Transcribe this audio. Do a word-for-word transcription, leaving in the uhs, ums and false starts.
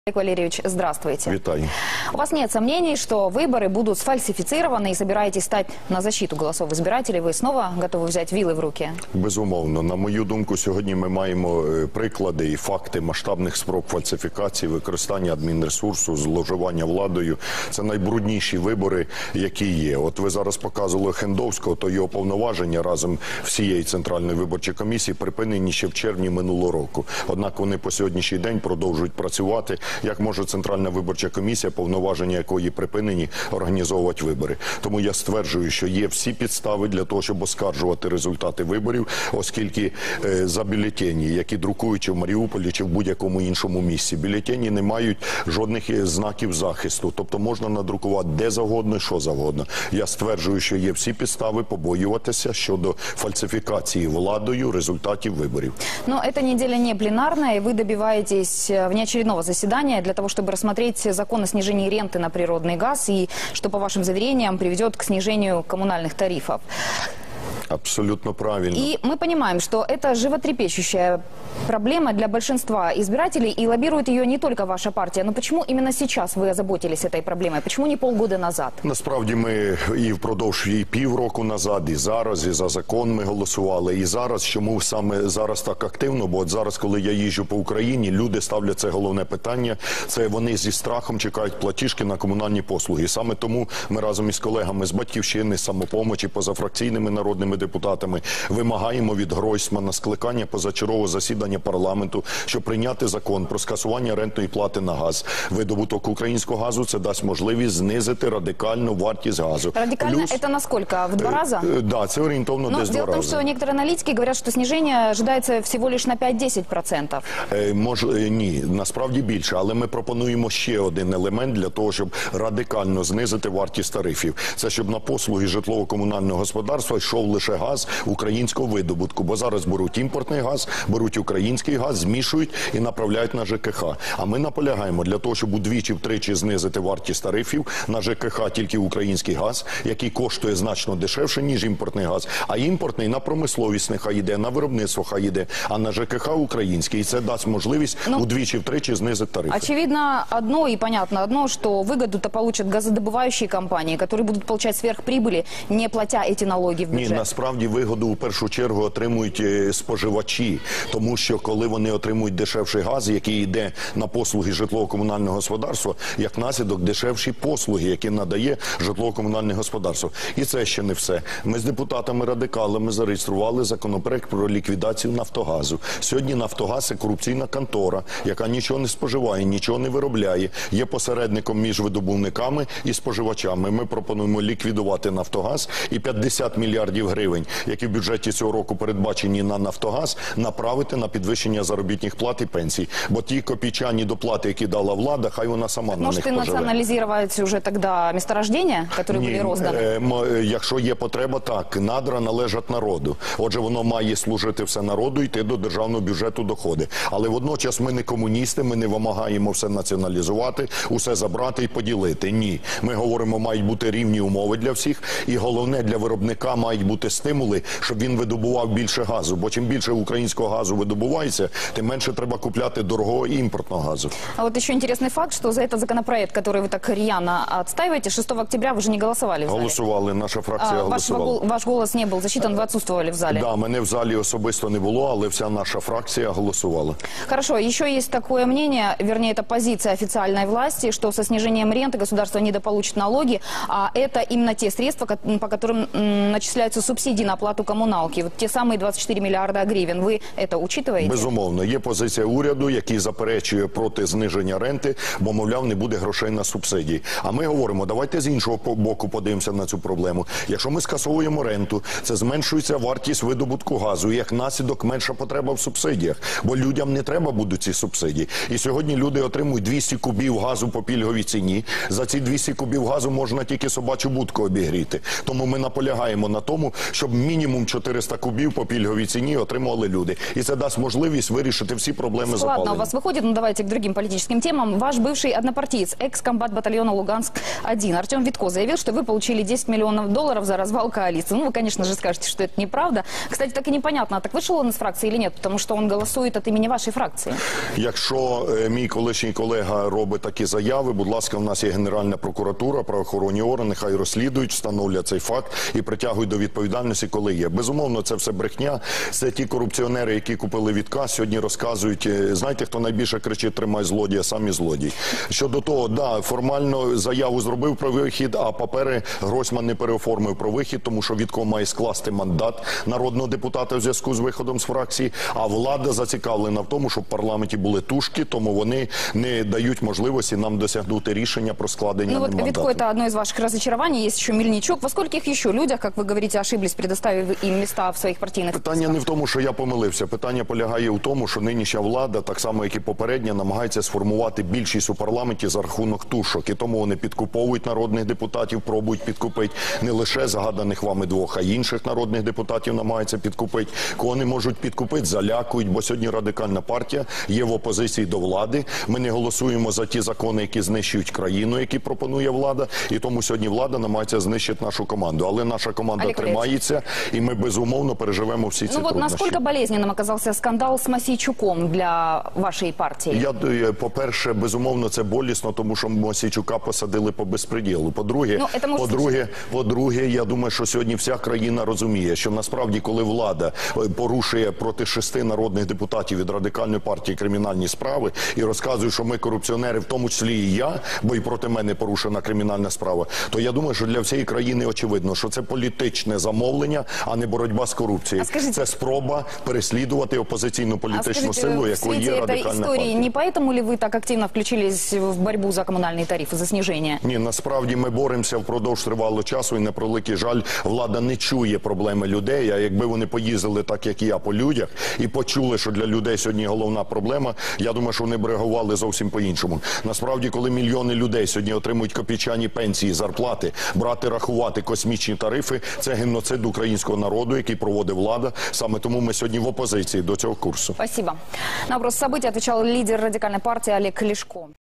Олег Валерьевич, здравствуйте. Витаю. У вас нет сомнений, что выборы будут сфальсифицированы и собираетесь стать на защиту голосов избирателей? Вы снова готовы взять вилы в руки? Безумовно. На мою думку, сьогодні ми маємо приклади і факти масштабних спроб фальсифікації, використання адмінресурсу, зловживання владою. Це найбрудніші вибори, які є. От ви зараз показували Хендовського, то його повноваження разом всієї Центральної виборчої комісії припинені ще в червні минулого року. Однак вони по сьогоднішній день продовжують працювати. Як може Центральна виборча комісія, повноваження якої припинені, організовувати вибори? Тому я стверджую, що є всі підстави для того, щоб оскаржувати результати виборів, оскільки е, за бюлетені, які друкують чи в Маріуполі, чи в будь-якому іншому місці, бюлетені не мають жодних знаків захисту. Тобто можна надрукувати де завгодно, що завгодно. Я стверджую, що є всі підстави побоюватися щодо фальсифікації владою результатів виборів. Но эта неделя не пленарная, и вы добиваетесь внеочередного заседания для того, чтобы рассмотреть закон о снижении ренты на природный газ, и что, по вашим заверениям, приведет к снижению коммунальных тарифов. Абсолютно правильно. И мы понимаем, что это животрепещущая проблема для большинства избирателей, и лоббирует ее не только ваша партия. Но почему именно сейчас вы озаботились этой проблемой? Почему не полгода назад? Насправді ми і впродовж і півроку назад, і зараз, і за закон ми голосували. І зараз, чому саме зараз так активно? Бо от зараз, коли я їжджу по Україні, люди ставлять це головне питання. Це вони зі страхом чекають платіжки на комунальні послуги. І саме тому ми разом із колегами з «Батьківщини», з «Самопомочі», позафракційними народними депутатами вимагаємо від Гройсмана скликання позачергового засідання парламенту, щоб прийняти закон про скасування рентної плати на газ. Видобуток українського газу – це дасть можливість знизити радикально вартість газу. Радикально Плюс, это насколько? В два раза? Э, да, это орієнтовно десь два раза. Дело в том, что некоторые аналитики говорят, что снижение ожидается всего лишь на пять-десять процентов. Е, мож, е, ні, насправді більше, але ми пропонуємо ще один елемент для того, щоб радикально знизити вартість тарифів. Це щоб на послуги житлово-комунального господарства йшов лише газ українського видобутку, бо зараз беруть імпортний газ, беруть український газ, змішують і направляють на ЖКХ. А ми наполягаємо для того, щоб удвічі-втричі знизити вартість тарифів на ЖКХ тільки український газ, який коштує значно дешевше, ніж імпортний газ. А імпортний на промисловість нехай йде, на виробництво хай йде, а на ЖКХ український. І це дасть можливість ну, удвічі-втричі знизити тарифи. Очевидно одно и понятно одно, что выгоду-то получат газодобывающие компании, которые будут получать сверхприбыли, не платя эти налоги в бюджет. Ні, насправді вигоду у першу чергу отримують споживачі, тому що коли вони отримують дешевший газ, який йде на послуги житлово-комунального господарства, як наслідок дешевші послуги, які надає житлово-комунальне господарство. І це ще не все. Ми з депутатами-радикалами зареєстрували законопроект про ліквідацію Нафтогазу. Сьогодні Нафтогаз – це корупційна контора, яка нічого не споживає, нічого не виробляє, є посередником між видобувниками і споживачами. Ми пропонуємо ліквідувати Нафтогаз і п'ятдесят мільярдів гривень, які в бюджеті цього року передбачені на Нафтогаз, направити на підвищення заробітних плат і пенсій. Бо ті копійчані доплати, які дала влада, хай вона сама на них поживе. Можете націоналізувати вже тоді месторождення, які були роздані? Е, якщо є потреба, так. Надра належать народу. Отже, воно має служити все народу, йти до державного бюджету доходи. Але водночас ми не комуністи, ми не вимагаємо все націоналізувати, усе забрати і поділити. Ні. Ми говоримо, мають бути рівні умови для всіх, і головне, для виробника мають бути стимули, щоб він видобував більше газу. Бо чим більше українського газу видобувається, тим менше треба купляти дорогого імпортного газу. А вот еще интересный факт, что за этот законопроект, который вы так рьяно отстаиваете, шестого октября вы же не голосовали в зале. Голосували, наша фракція а, голосувала. Ваш, ваш голос не был засчитан, вы отсутствовали в зале. Да, мене в залі особисто не було, але вся наша фракція голосувала. Хорошо, еще есть такое мнение, вернее, это позиция официальной власти, что со снижением ренты государство недополучит налоги, а это именно те средства, по которым начисляются субсидии на оплату коммуналки. Вот те самые двадцять чотири мільярда гривень. Ви це учитываете? Безумовно. Є позиція уряду, який заперечує проти зниження ренти, бо, мовляв, не буде грошей на субсидії. А ми говоримо, давайте з іншого боку подивимося на цю проблему. Якщо ми скасовуємо ренту, це зменшується вартість видобутку газу, і як наслідок менша потреба в субсидіях. Бо людям не треба будуть ці субсидії. І сьогодні люди отримують двісті кубів газу по пільговій ціні. За ці двісті кубів газу можна тільки собачу будку обігріти. Тому ми наполягаємо на тому, щоб мінімум чотириста кубів по пільговій ціні отримували люди. І це дасть можливість вирішити всі проблеми з опаленням. Ладно, у вас выходит, ну давайте к другим политическим темам. Ваш бывший однопартиец, экс-комбат батальона Луганск-один Артем Витко заявил, что вы получили десять миллионов долларов за развал коалиции. Ну, вы, конечно же, скажете, что это неправда. Кстати, так и непонятно, а так вышел он из фракции или нет, потому что он голосует от имени вашей фракции. Якщо е, мій колишній колега робить такі заяви, будь ласка, у нас є Генеральна прокуратура, правоохоронні органи, хай розслідують, встановлять цей факт і притягують до відповідальності, коли є. Безумовно, це все брехня. Це ті корупціонери, які купили Вітка, сьогодні розказують, е, знаєте, хто найбільше кричить «тримай злодія», самі злодії. Щодо того, да, формально заяву зробив про вихід, а папери Гройсман не переоформив про вихід, тому що Вітко має скласти мандат народного депутата в зв'язку з виходом з фракції, а влада зацікавлена в тому, щоб в парламенті були тушки, тому вони не дають можливості нам досягнути рішення про складення Ну вот мандату. Витко – это одно из ваших разочарований, есть еще Мельничук. Во скольких еще людях, как вы говорите, ошиблись, предоставив им места в своих партийных Питання списках? не в тому, що я помилився. Питання полягає в тому, що нинішня влада, так само як і попередня, намагається сформувати більшість у парламенті за рахунок тушок. І тому вони підкуповують народних депутатів, пробують підкупити не лише загаданих вами двох, а й інших народних депутатів намагаються підкупити. Кого не можуть підкупити, залякують, бо сьогодні Радикальна партія є в опозиції до влади. Ми не голосуємо за ті закони, які знищують країну, які пропонує влада, і тому сьогодні влада намагається знищити нашу команду. Але наша команда Олег тримається, і ми безумовно переживемо всі ці Ну вот труднощі. насколько болезненным оказался скандал с Мосейчуком для вашей партии? Я, е, по-перше, безумовно, це болісно, тому що Мосійчука посадили по безпреділу. По-друге, Ну, це може по-друге, по-друге, я думаю, що сьогодні вся країна розуміє, що насправді, коли влада е, порушує проти шести народних депутатів від Радикальної партії кримінальні справи і розказує, що ми корупціонери, в тому числі і я, бо і проти мене порушена кримінальна справа, то я думаю, що для всієї країни очевидно, що це політичне замовлення, а не боротьба з корупцією. А скажіть- Це спроба переслідувати опозиційну А політичну скажите, силу, в якою свете є этой Радикальна истории, партія. не поэтому ли вы так активно включились в борьбу за коммунальные тарифы, за снижение? Ні, насправді ми боремося впродовж тривалого часу, і на превеликий жаль, влада не чує проблеми людей. А якби вони поїздили так, як і я, по людях, і почули, що для людей сьогодні головна проблема, я думаю, що вони б реагували зовсім по-іншому. Насправді, коли мільйони людей сьогодні отримують копійчані пенсії, зарплати, брати, рахувати космічні тарифи, це геноцид українського народу, який проводить влада. Саме тому ми сьогодні в опозиції до цього курсу. Спасибо. На вопрос событий отвечал лидер радикальной партии Олег Ляшко.